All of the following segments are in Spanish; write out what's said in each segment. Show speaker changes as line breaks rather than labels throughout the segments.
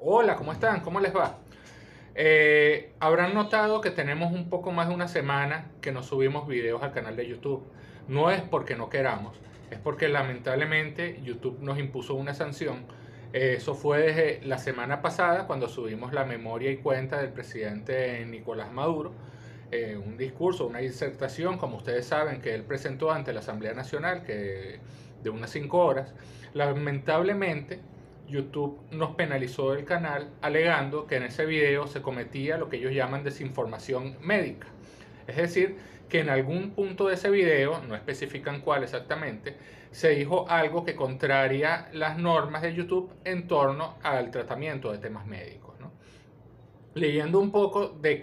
Hola, ¿cómo están? ¿Cómo les va? Habrán notado que tenemos un poco más de una semana que no subimos videos al canal de YouTube. No es porque no queramos, es porque lamentablemente YouTube nos impuso una sanción. Eso fue desde la semana pasada cuando subimos la memoria y cuenta del presidente Nicolás Maduro. Un discurso, una disertación, como ustedes saben, que él presentó ante la Asamblea Nacional, de unas 5 horas. Lamentablemente, YouTube nos penalizó el canal alegando que en ese video se cometía lo que ellos llaman desinformación médica. Es decir, que en algún punto de ese video, no especifican cuál exactamente, se dijo algo que contraria las normas de YouTube en torno al tratamiento de temas médicos, ¿no? Leyendo un poco de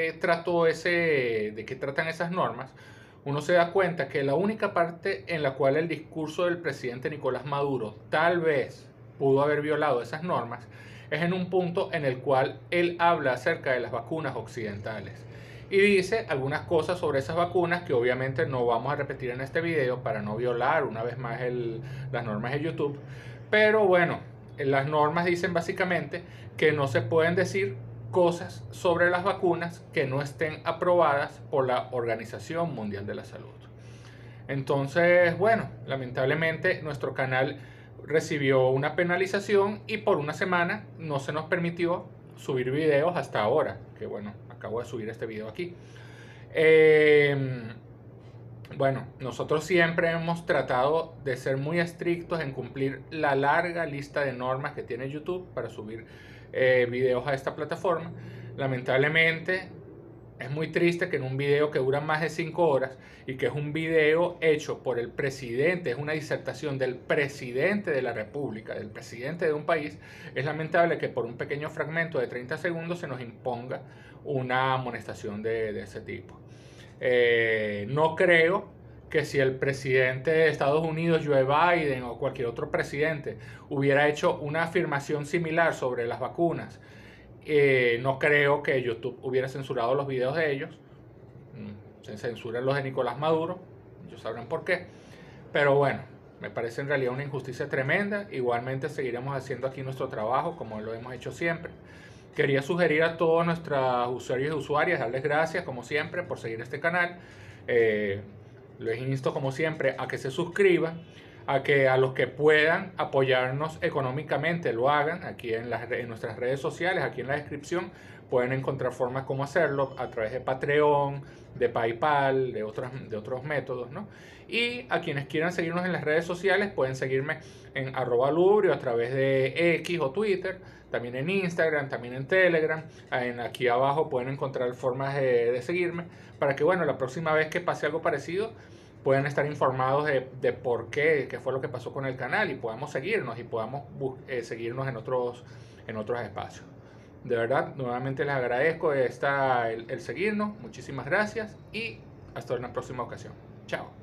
qué tratan esas normas, uno se da cuenta que la única parte en la cual el discurso del presidente Nicolás Maduro tal vez pudo haber violado esas normas es en un punto en el cual él habla acerca de las vacunas occidentales y dice algunas cosas sobre esas vacunas que obviamente no vamos a repetir en este video para no violar una vez más las normas de YouTube. Pero bueno, las normas dicen básicamente que no se pueden decir cosas sobre las vacunas que no estén aprobadas por la Organización Mundial de la Salud. Entonces, bueno, lamentablemente nuestro canal recibió una penalización y por una semana no se nos permitió subir videos hasta ahora, que bueno, acabo de subir este video aquí. Bueno, nosotros siempre hemos tratado de ser muy estrictos en cumplir la larga lista de normas que tiene YouTube para subir videos a esta plataforma. Lamentablemente, es muy triste que en un video que dura más de 5 horas y que es un video hecho por el presidente, es una disertación del presidente de la República, del presidente de un país, es lamentable que por un pequeño fragmento de 30 segundos se nos imponga una amonestación de ese tipo. No creo que si el presidente de Estados Unidos, Joe Biden, o cualquier otro presidente hubiera hecho una afirmación similar sobre las vacunas, no creo que YouTube hubiera censurado los videos de ellos. Se censuran los de Nicolás Maduro, ellos sabrán por qué. Pero bueno, me parece en realidad una injusticia tremenda. Igualmente seguiremos haciendo aquí nuestro trabajo como lo hemos hecho siempre. Quería sugerir a todos nuestros usuarios y usuarias, darles gracias como siempre por seguir este canal. Les insto como siempre a que se suscriban, a que a los que puedan apoyarnos económicamente lo hagan aquí en nuestras redes sociales, aquí en la descripción pueden encontrar formas como hacerlo a través de Patreon, de PayPal, de otros métodos, ¿no? Y a quienes quieran seguirnos en las redes sociales pueden seguirme en @lubrio a través de X o Twitter, también en Instagram, también en Telegram. Aquí abajo pueden encontrar formas de seguirme para que, bueno, la próxima vez que pase algo parecido puedan estar informados de por qué fue lo que pasó con el canal y podamos seguirnos y podamos seguirnos en otros espacios. De verdad, nuevamente les agradezco el seguirnos. Muchísimas gracias y hasta una próxima ocasión. Chao.